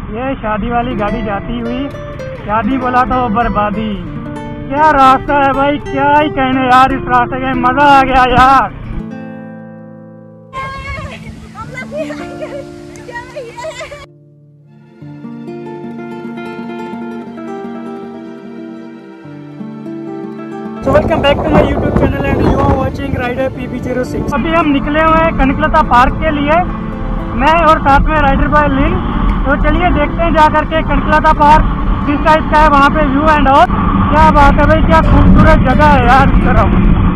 ये शादी वाली गाड़ी जाती हुई, शादी बोला तो बर्बादी। क्या रास्ता है भाई, क्या ही कहने यार, इस रास्ते का मजा आ गया यार। So welcome back to my YouTube channel and you are watching Rider PB06। अभी हम निकले हुए हैं कनकलता पार्क के लिए, मैं और साथ में राइडर भाई लिन। तो चलिए देखते हैं जाकर के कनकलता पार्क किस टाइप का है, वहाँ पे व्यू एंड ऑल। क्या बात है भाई, क्या खूबसूरत जगह है यार इस तरफ।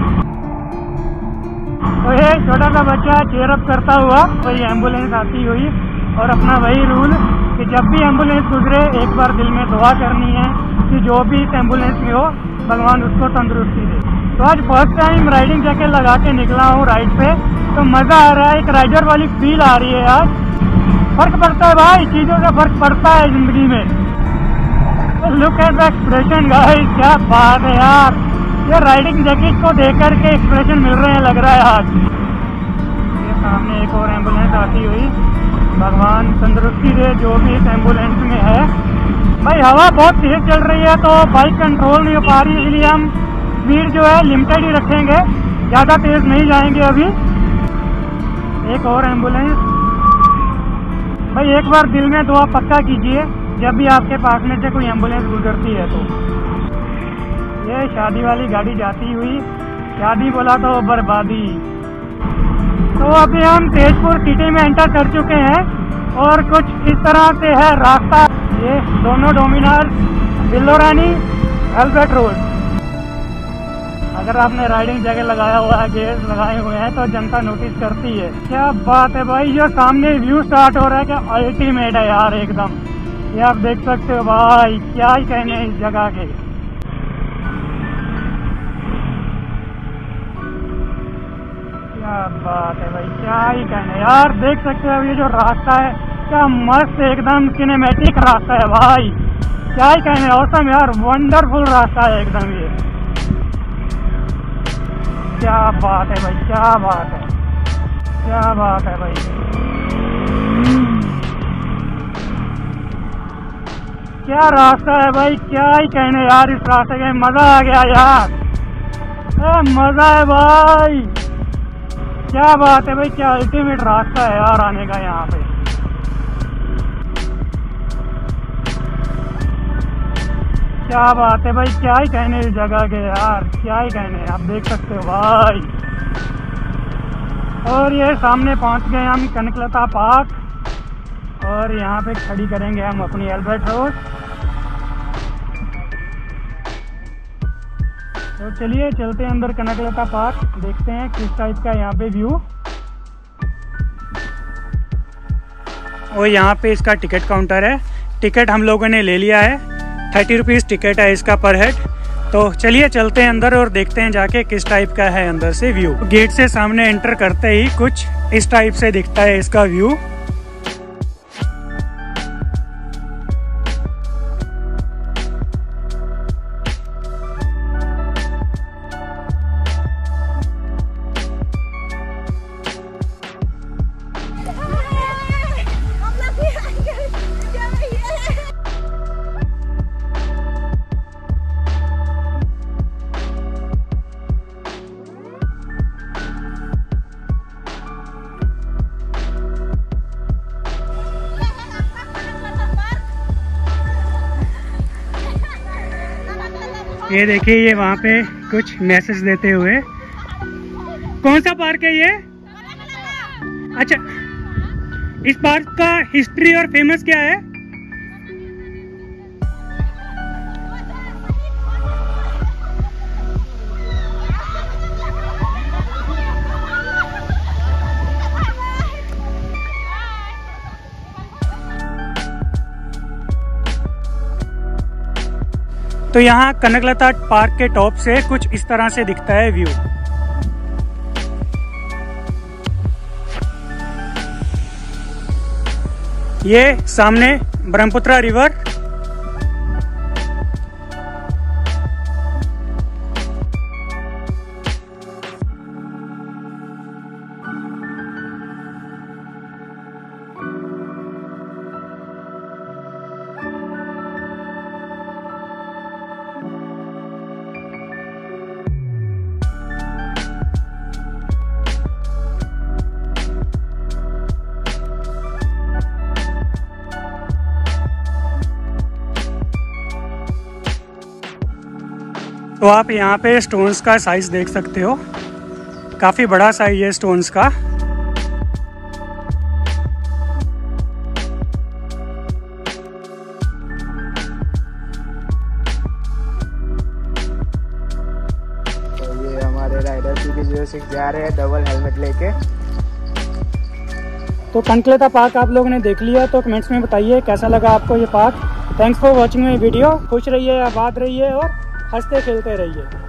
तो ये छोटा सा बच्चा चेयर अप करता हुआ वही एम्बुलेंस आती हुई, और अपना वही रूल कि जब भी एम्बुलेंस गुजरे एक बार दिल में दुआ करनी है कि जो भी इस एम्बुलेंस में हो भगवान उसको तंदुरुस्ती दे। तो आज फर्स्ट टाइम राइडिंग जैकेट लगा के निकला हूँ राइड पे, तो मज़ा आ रहा है, एक राइडर वाली फील आ रही है यार। फर्क पड़ता है भाई, चीज़ों का फर्क पड़ता है ज़िंदगी में। Look at the expression guys, क्या बात है यार, ये राइडिंग जैकेट को देख कर के एक्सप्रेशन मिल रहे हैं लग रहा है आज। ये सामने एक और एम्बुलेंस आती हुई, भगवान तंदुरुस्ती दे जो भी इस एम्बुलेंस में है। भाई हवा बहुत तेज चल रही है तो बाइक कंट्रोल नहीं हो पा रही, इसलिए हम स्पीड जो है लिमिटेड ही रखेंगे, ज़्यादा तेज नहीं जाएंगे अभी। एक और एम्बुलेंस। भाई एक बार दिल में दुआ पक्का कीजिए जब भी आपके पास में से कोई एम्बुलेंस गुजरती है तो। ये शादी वाली गाड़ी जाती हुई, शादी बोला तो बर्बादी। तो अभी हम तेजपुर सिटी में एंटर कर चुके हैं और कुछ इस तरह से है रास्ता। ये दोनों डोमिनार, बिल्लोरानी, एल्बर्ट रोड। अगर आपने राइडिंग जैकेट लगाया हुआ है, गेयर्स लगाए हुए हैं तो जनता नोटिस करती है। क्या बात है भाई, जो सामने व्यू स्टार्ट हो रहा है क्या अल्टीमेट है यार एकदम। ये आप देख सकते हो भाई, क्या ही कहने इस जगह के। क्या बात है भाई, क्या ही कहने यार, देख सकते हो ये जो रास्ता है क्या मस्त एकदम सिनेमैटिक रास्ता है भाई। क्या ही कहने, औसम यार, वंडरफुल रास्ता है एकदम ये। क्या बात है भाई, क्या बात है, क्या बात है भाई। क्या रास्ता है भाई, क्या ही कहने यार, इस रास्ते का मजा आ गया यार, मजा है भाई। क्या बात है भाई, क्या अल्टीमेट रास्ता है यार आने का यहाँ पे। क्या बात है भाई, क्या ही कहने इस जगह के यार, क्या ही कहने, आप देख सकते हो भाई। और ये सामने पहुँच गए हम कनकलता पार्क, और यहाँ पे खड़ी करेंगे हम अपनी एल्बर्ट रोड। तो चलिए चलते हैं अंदर कनकलता पार्क, देखते हैं किस टाइप का यहाँ पे व्यू। और यहाँ पे इसका टिकट काउंटर है, टिकट हम लोगों ने ले लिया है, 30 रुपीज़ टिकट है इसका पर हेड। तो चलिए चलते हैं अंदर और देखते हैं जाके किस टाइप का है अंदर से व्यू। गेट से सामने एंटर करते ही कुछ इस टाइप से दिखता है इसका व्यू। ये देखिए, ये वहाँ पे कुछ मैसेज देते हुए। कौन सा पार्क है ये? अच्छा, इस पार्क का हिस्ट्री और फेमस क्या है? तो यहाँ कनकलता पार्क के टॉप से कुछ इस तरह से दिखता है व्यू। ये सामने ब्रह्मपुत्र रिवर, तो आप यहाँ पे स्टोन्स का साइज देख सकते हो, काफ़ी बड़ा साइज है स्टोन्स का। तो ये हमारे राइडर CB06 जा रहे हैं डबल हेलमेट लेके। तो कनकलेता पार्क आप लोगों ने देख लिया, तो कमेंट्स में बताइए कैसा लगा आपको ये park. Thanks for watching my video. खुश रहिए, आबाद रहिए और हंसते खेलते रहिए।